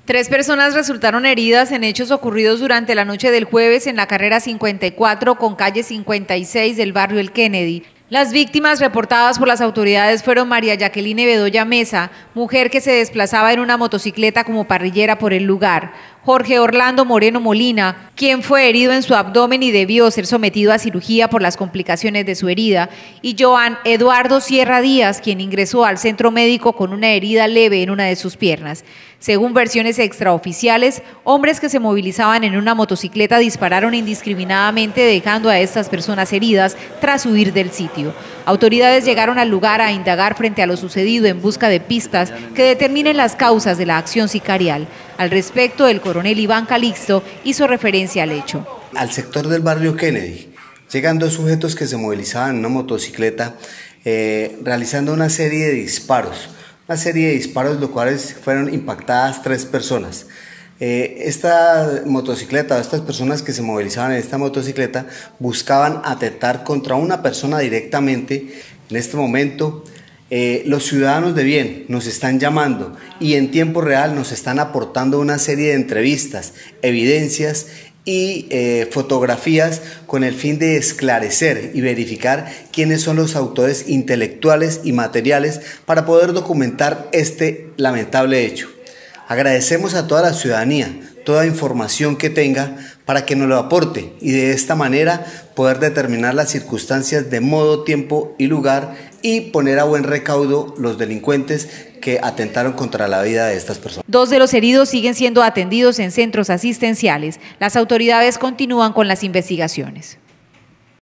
3 personas resultaron heridas en hechos ocurridos durante la noche del jueves en la carrera 54 con calle 56 del barrio El Kennedy. Las víctimas reportadas por las autoridades fueron María Jacqueline Bedoya Mesa, mujer que se desplazaba en una motocicleta como parrillera por el lugar; Jorge Orlando Moreno Molina, quien fue herido en su abdomen y debió ser sometido a cirugía por las complicaciones de su herida; y Joan Eduardo Sierra Díaz, quien ingresó al centro médico con una herida leve en una de sus piernas. Según versiones extraoficiales, hombres que se movilizaban en una motocicleta dispararon indiscriminadamente, dejando a estas personas heridas tras huir del sitio. Autoridades llegaron al lugar a indagar frente a lo sucedido en busca de pistas que determinen las causas de la acción sicarial. Al respecto, el coronel Iván Calixto hizo referencia al hecho. Al sector del barrio Kennedy, llegan 2 sujetos que se movilizaban en una motocicleta realizando una serie de disparos. Los cuales fueron impactadas 3 personas. Esta motocicleta, estas personas que se movilizaban en esta motocicleta buscaban atentar contra una persona directamente. En este momento los ciudadanos de bien nos están llamando y en tiempo real nos están aportando una serie de entrevistas, evidencias y fotografías con el fin de esclarecer y verificar quiénes son los autores intelectuales y materiales para poder documentar este lamentable hecho. Agradecemos a toda la ciudadanía toda información que tenga para que nos lo aporte y de esta manera poder determinar las circunstancias de modo, tiempo y lugar y poner a buen recaudo los delincuentes que atentaron contra la vida de estas personas. 2 de los heridos siguen siendo atendidos en centros asistenciales. Las autoridades continúan con las investigaciones.